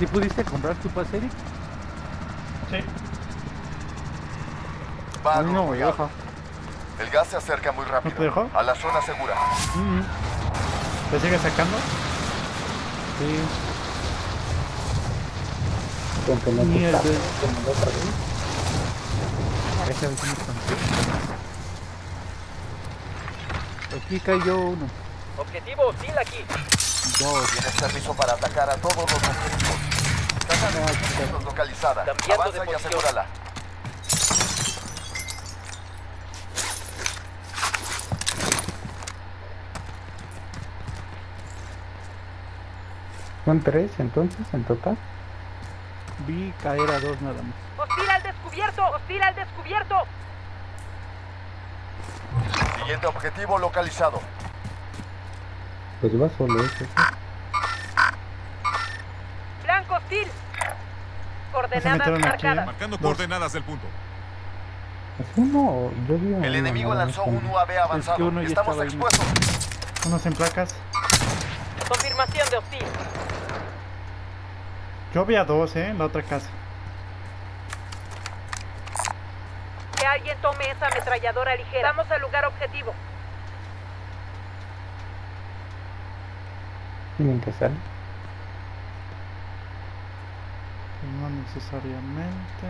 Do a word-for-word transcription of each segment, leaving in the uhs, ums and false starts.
¿Sí pudiste comprar tu pase, Eric? Sí. A mí no me deja. El gas se acerca muy rápido. ¿No te dejó? A la zona segura. Mm-hmm. ¿Te sigue sacando? Sí. Con que no te Mierda. está, como otra vez. Esa vez no está. Aquí cayó uno. Objetivo hostil aquí. Dos. Tienes permiso para atacar a todos los objetivos. Casa de objetivos localizada. Cambiando Avanza de y posición. asegúrala. Son tres entonces en total. Vi caer a dos nada más. Hostil al descubierto. Hostil al descubierto. Siguiente objetivo localizado. Pues va solo ese. Blanco hostil. Se Coordenadas metieron aquí. marcadas. Marcando Dos. coordenadas del punto. ¿Es uno o yo vi a El uno enemigo nada lanzó más un U A V avanzado. uno ya Estamos estaba ahí. expuestos. Uno sin placas. Confirmación de hostil. Yo vi a dos, eh, en la otra casa. Que alguien tome esa ametralladora ligera. Vamos al lugar objetivo. Tienen que salir. No necesariamente.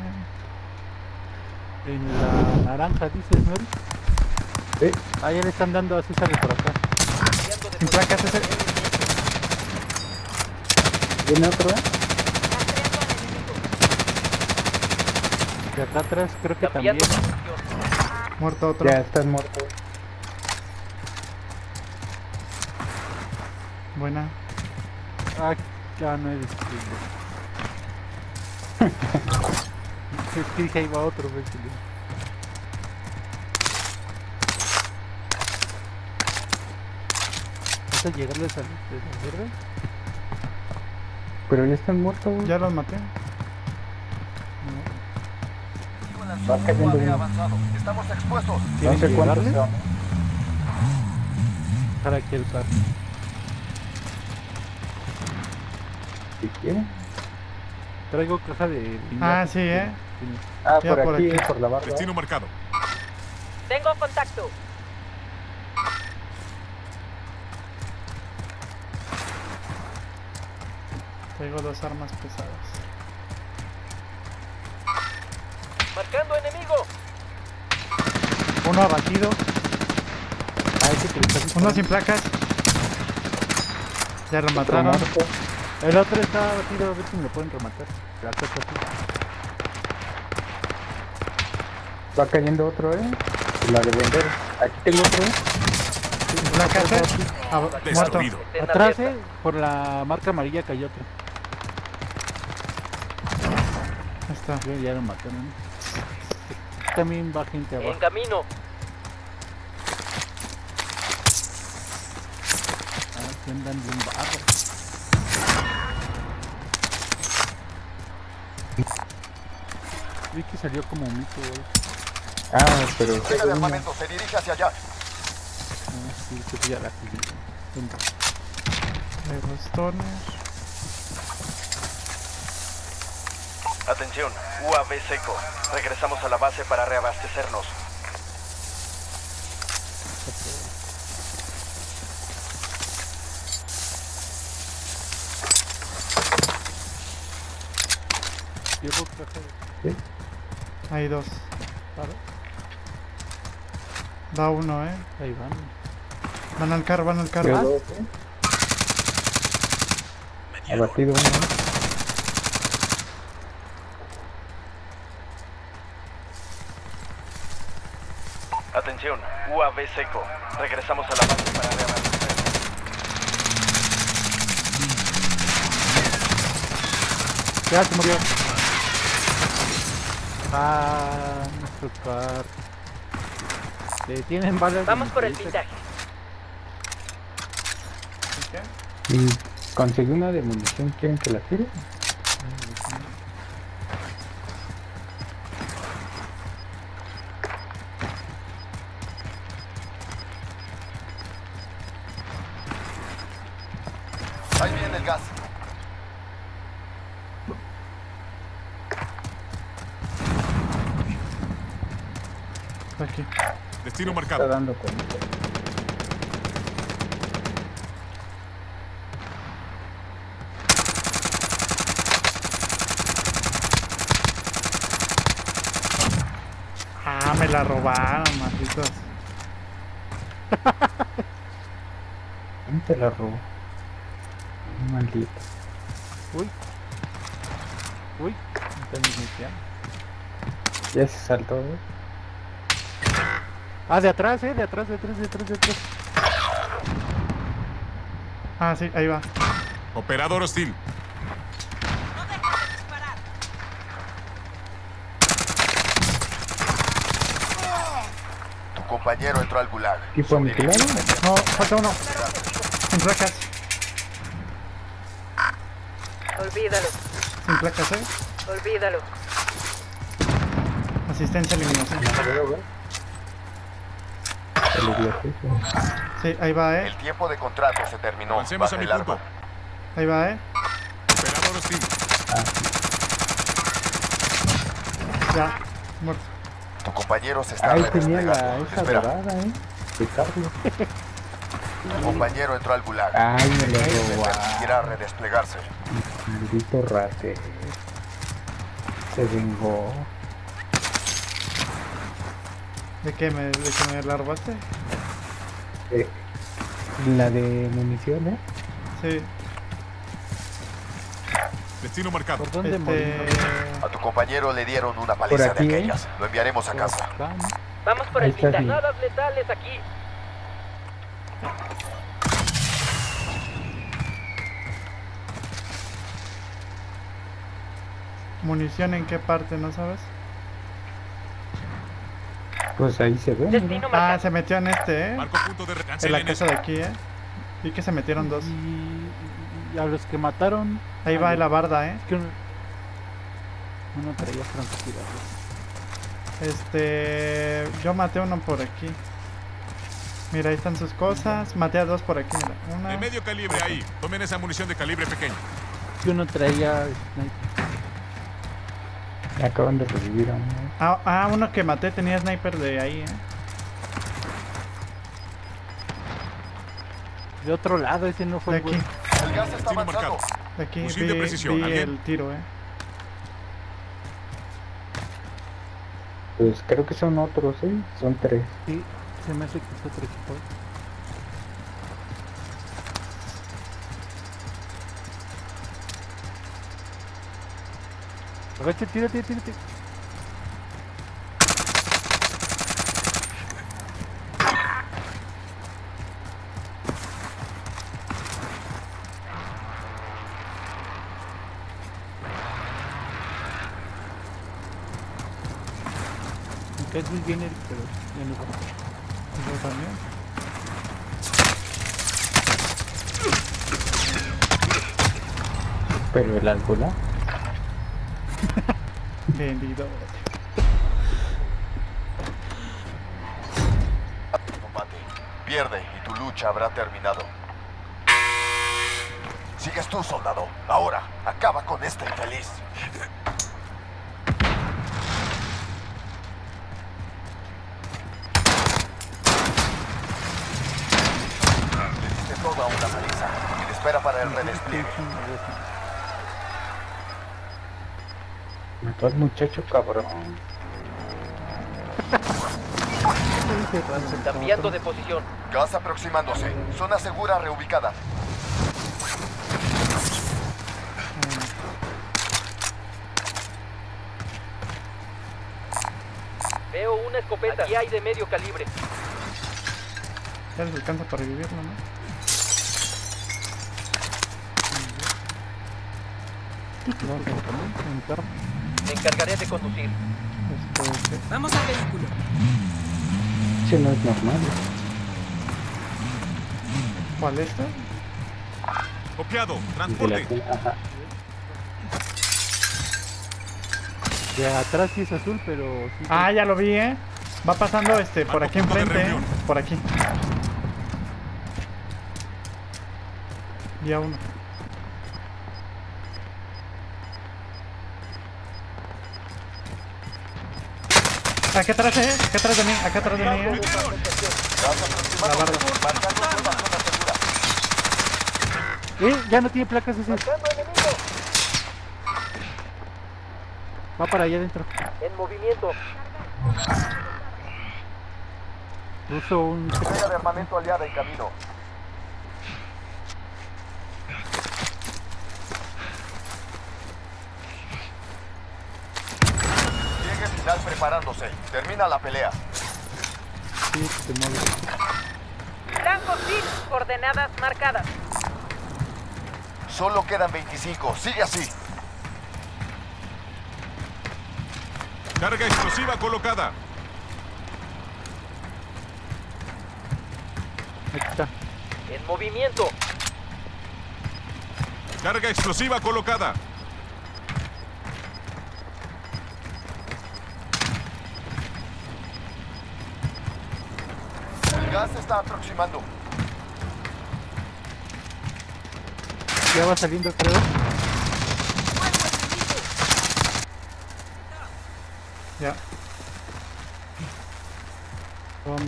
En la naranja, dices, ¿no? Sí. Ah, ya le están dando a César por acá. Cambiando de Sin placas ese. ¿Viene otro? eh? Rastreando al enemigo. De acá atrás creo que también. Cambiando de posición. Muerto otro. Ya estás muerto. Buena. Ah, ya no es distinto. Es que dije ahí va otro, güey. ¿Vas a llegarles a la verde? Pero ya están muertos. güey. Ya los maté. El enemigo lanzó un U A V avanzado. Estamos expuestos. No ¿Quieren sé cuántos llegarle? son. Para aquí el carro. Si quieren. Traigo caja de... Ah, sí, eh. Ah, Ya por, por aquí, aquí. por la barra. Destino marcado. Tengo contacto. Traigo dos armas pesadas. Marcando enemigo. Uno abatido. Ah, ese que le está Uno disparando. sin placas. Ya lo Otro mataron. muerto. El otro está batido, a ver si me lo pueden rematar. La cosa así. Va cayendo otro, eh. La de vender. Aquí tengo otro, eh. Sin placas, eh. Ah, muerto. Destruido. Antena Atrás, abierta. eh, por la marca amarilla cayó otro. Ahí está. Yo ya lo mataron. También va gente En abajo. camino. Ah, que andan bien bajos. Vi que salió como un mito, güey. Ah, pero Llega de según- armamento. Se dirige hacia allá. Ah, sí, que ya la jugué. Venga. Traigo stoner. Atención, U A V seco. Regresamos a la base para reabastecernos. Llevo caja de... ¿Sí? Hay dos. Claro. Da uno, eh. Ahí van. Van al carro, van al carro. Yo dos, eh. Abatido uno. Atención, U A V seco. Regresamos a la base para reabastecernos. Ya se murió. Ah, nuestro carro. Le tienen balas. de Vamos por el mitrailleta. blindaje. Y conseguí una de munición. ¿Quieren que la tire? Ahí viene el gas. Está aquí. Destino Está marcado. dando cuenta. Ah, me la robaron, malditos. ¿Quién te la robó? Maldito. Uy. Uy. Está iniciando. Ya se saltó, ¿eh? Ah, de atrás, eh. De atrás, de atrás, de atrás, de atrás. Ah, sí, ahí va. Operador hostil. Tu compañero entró al gulag. ¿Tipo aniquilado? No, falta uno. Sin placas. Olvídalo, Sin placas, eh. olvídalo. Asistencia, eliminación. No lo veo, ¿eh? El idiota. Sí, ahí va, eh. El tiempo de contrato se terminó. Avancemos Baja a mi el arma. punto. Ahí va, eh. Operador hostil. Ah, Ya. Muerto. Tu compañero se está ahí tenía la, redesplegando. esa Espera, dorada, ¿eh? De Carlos. tu compañero entró al gulag. Ay, me lo Le robó. permitirá redesplegarse. Maldito rate. Se vengó. ¿De qué me, de que me la robaste? Eh, la de munición, ¿eh? Sí. Destino marcado. ¿Por dónde Este... morimos? A tu compañero le dieron una paliza aquí, de ¿eh? aquellas. Lo enviaremos a Por casa. acá, ¿no? Vamos por Ahí el está, pinta. sí. Granadas letales aquí. ¿Munición en qué parte, no sabes? Pues ahí se ve. mira. Destino Ah, marcado. se metió en este, eh. Marco punto de En la cancelen casa eso. de aquí, eh. Vi que se metieron dos. Y, y a los que mataron. Ahí va ay, la barda, eh. Es que uno, uno traía francotirador. Este... Yo maté uno por aquí. Mira, ahí están sus cosas. Maté a dos por aquí, mira. De Una... medio calibre ahí. Tomen esa munición de calibre pequeño. Que uno traía sniper. Acaban de revivir a uno. Ah, ah, uno que maté tenía sniper de ahí, eh. De otro lado, ese no fue De el aquí. bueno. El gas está Destino avanzando. marcado. De aquí Fusil vi, de precisión, vi ¿alguien? el tiro, eh. Pues creo que son otros, ¿eh? Son tres. Sí, se me hace que es otro equipo. Agache, tírate, tírate. Me caes muy bien, Eric, pero ya no va. Yo también. Pero el álcool, Vendido. Combate. Pierde y tu lucha habrá terminado. Sigues tú, soldado. Ahora, acaba con este infeliz. Le diste toda una paliza. Espera para el redespliegue. mató al muchacho cabrón. Cambiando de posición. Gas aproximándose. Zona segura reubicada. Veo una escopeta. Aquí hay de medio calibre. Ya les alcanza para revivirlo, ¿no? Vamos a poner un carro. Me encargaré de conducir. Este, Vamos al vehículo. Ese no es normal. ¿Cuál es este? Copiado. De la Transporte. ajá. De atrás sí es azul, pero sí. Ah, ya lo vi, ¿eh? Va pasando este por Marco aquí punto de enfrente, ¿eh? reunión. Por aquí. Día uno. Acá atrás, eh. Acá atrás de mí. Acá atrás de mí, eh. La barda. Eh, ya no tiene placas ese. Va para allá adentro. En movimiento. Uso un... Entrega de armamento aliada en camino. Llegue final preparándose. Termina la pelea. Sí, te mueves. Tango Six, coordenadas marcadas. Solo quedan veinticinco. Sigue así. Carga explosiva colocada. Ahí está. En movimiento. Carga explosiva colocada. El gas se está aproximando. Ya va saliendo, creo. Ya. Vámonos.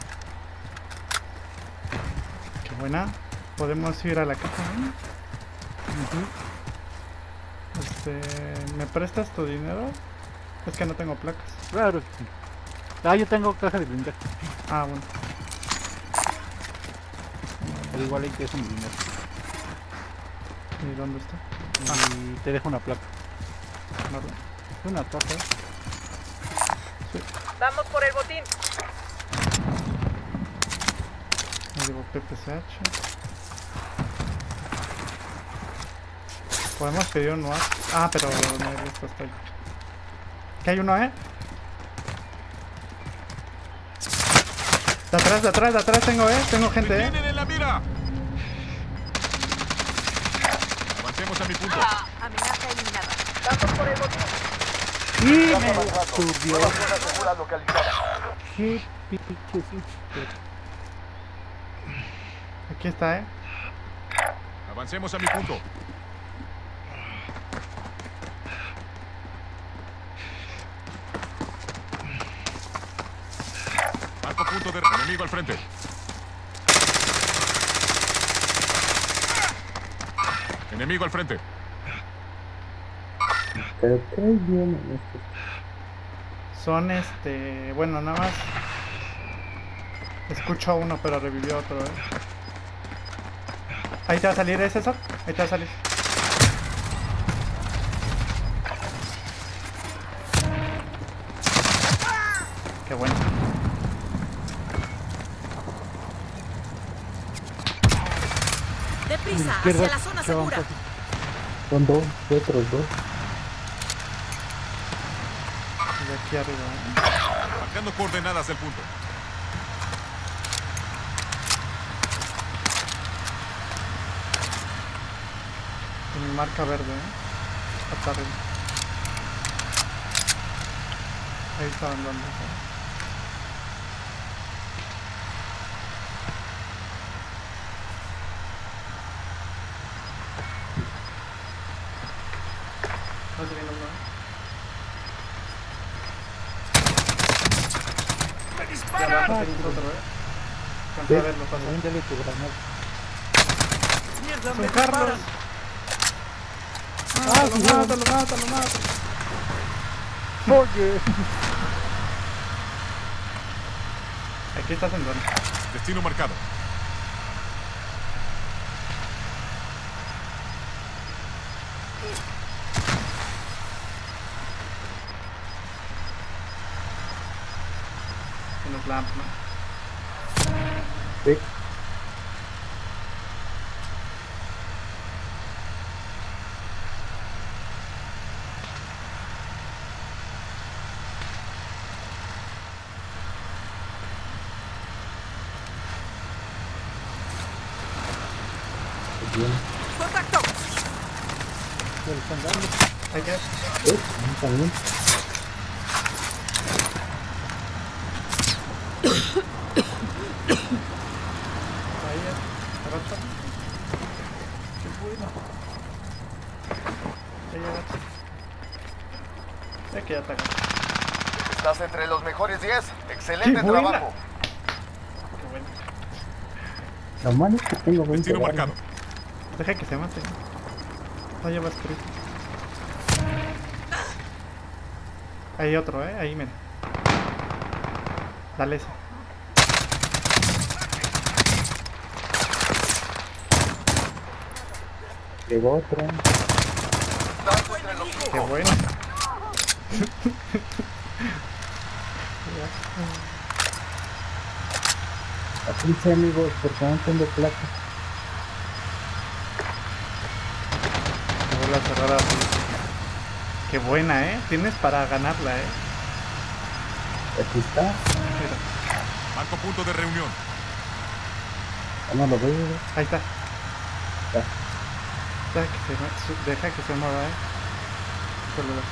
Qué buena. Podemos ir a la caja, ¿no? Ujú. Este, ¿me prestas tu dinero? Es que no tengo placas. Claro que sí. Ah, yo tengo caja de blindaje. Ah, bueno. Pero igual hay que es un dinero. ¿Y dónde está? Y te dejo una placa. No, no. Una placa. Vamos por el botín. Me llevo P P C H. Podemos pedir un nuevo. Ah, pero no he visto hasta ahí. ¿Qué hay uno, eh? De atrás, de atrás, de atrás tengo, eh. Tengo gente, ¡Me eh. tienen en la mira! Avancemos a mi punto. Amenaza eliminada. Vamos por el botín. ¡Y me Avanzando. subió! Nueva zona segura localizada. ¡Qué pinche! Aquí está, eh. Avancemos a mi punto. Marco punto de enemigo al frente. Enemigo al frente. Pero qué vienen estos. Son este. Bueno, nada más. Escucho a uno, pero revivió otro, eh. Ahí te va a salir, ¿eh, César? Ahí te va a salir. Qué bueno. Deprisa, Izquierda, hacia la zona chavos, segura. Son dos, otros dos. Y de aquí arriba, eh. Marcando coordenadas del punto. Y mi marca verde, eh. Hasta arriba. Ahí estaban dando. ¿eh? No se viene uno, eh. Ya abajo tenemos otro, eh. Alcancé a verlo pasar. Véndele tu granada. ¡Son Carlos! ¡Ah, lo mata, lo mata, lo mata! Oye. Aquí estás en zona. Destino marcado. Tienes lamp, ¿no? Sí. Bien. Contacto. Ya le están dando. Ahí quedas. ¿Eh? También. Ahí ya. Agacha. Qué bueno. Ahí agacha. Ya que ya te agacha. Estás entre los mejores diez. Excelente ¡Qué buena! trabajo. Qué bueno. Lo malo es que tengo veinte Destino balas. marcado. Deja que se mate. No llevas prisa. Hay otro, eh. Ahí, mira. Dale ese. Llegó otro. Estás entre los Qué cinco. bueno. Apúrense, amigos, porque no tengo plata. Me vuelvo a cerrar así. Qué buena, eh. Tienes para ganarla, eh. Aquí está. Mira. Marco punto de reunión. Ya no lo veo. Ahí está. Ya. Deja que se, mue- su- deja que se mueva, eh. Solo da.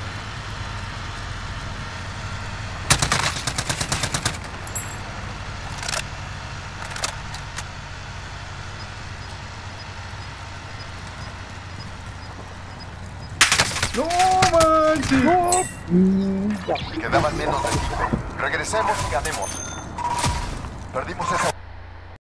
¡No manches! Mm, ya. Quedaban menos de cinco. Regresemos y ganemos. Perdimos esa